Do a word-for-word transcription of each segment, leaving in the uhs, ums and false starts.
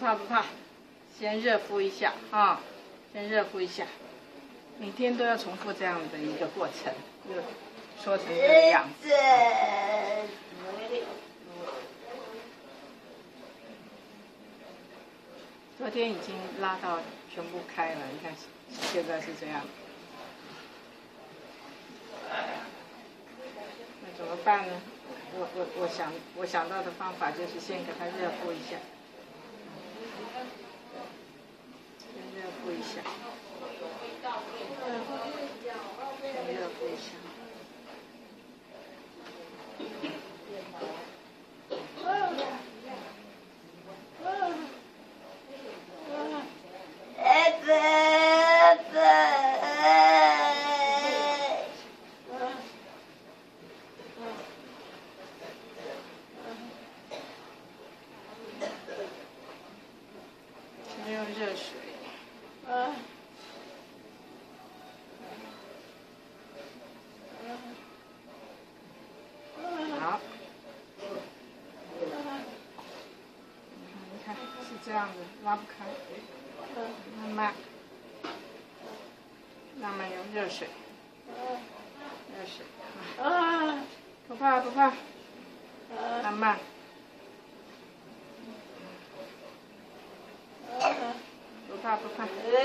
怕不怕，先热敷一下啊，先热敷一下。每天都要重复这样的一个过程，就说成这个样子。昨天已经拉到全部开了，你看现在是这样。那怎么办呢？我我我想我想到的方法就是先给它热敷一下，先热敷一下，先热敷一下。用热水，啊，好，你看是这样子，拉不开，慢慢，慢慢用热水，热水，啊，不怕不怕，慢慢。不怕不怕。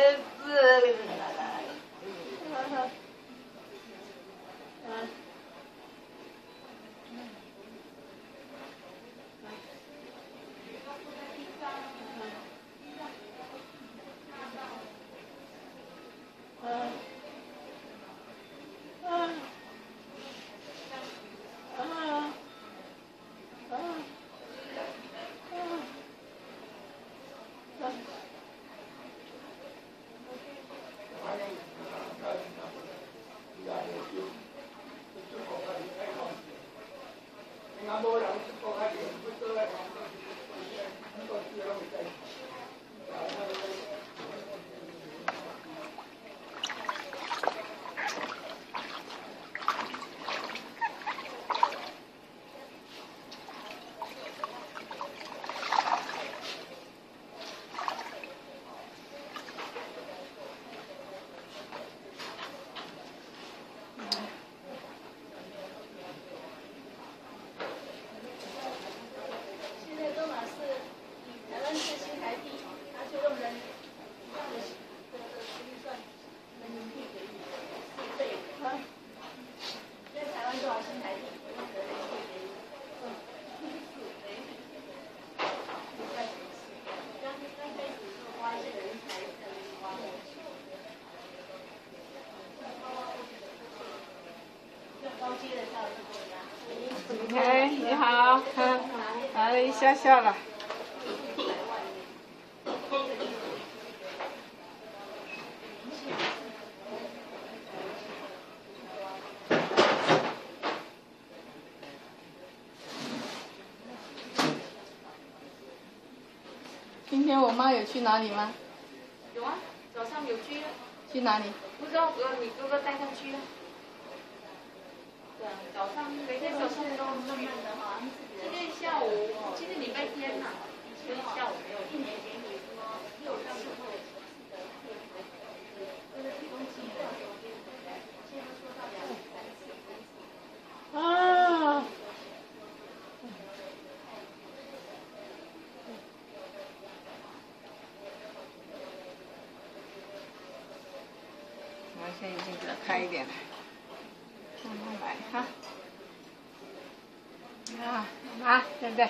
哎，你好，嗯，来了一下下了。今天我妈有去哪里吗？ 有啊，早上有去啊。 去哪里？ 不知道，哥，你哥哥带他去啊。对啊，早上每天早上都去。今天下午，今天礼拜天呐、啊，所以下午没有。一年前你说六上四会。 啊。我现在已经给它开一点了，慢慢来哈。啊，妈，对不对？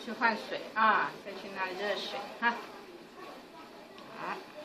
去换水啊，再去拿热水哈。好。